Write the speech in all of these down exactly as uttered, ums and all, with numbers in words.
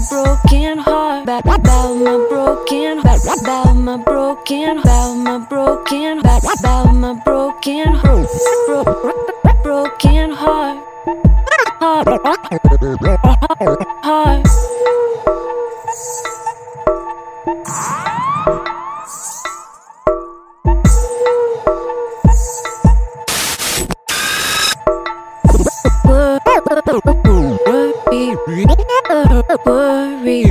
broken heart, about my broken, about my broken, about my broken, about my broken heart, broken heart, heart, heart. Worry,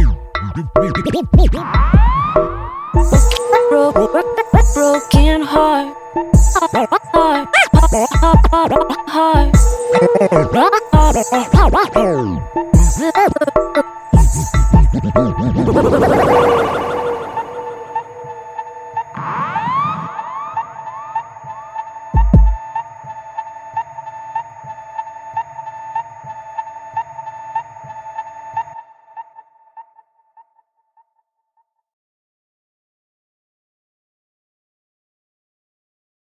broken heart, heart, heart, heart, heart.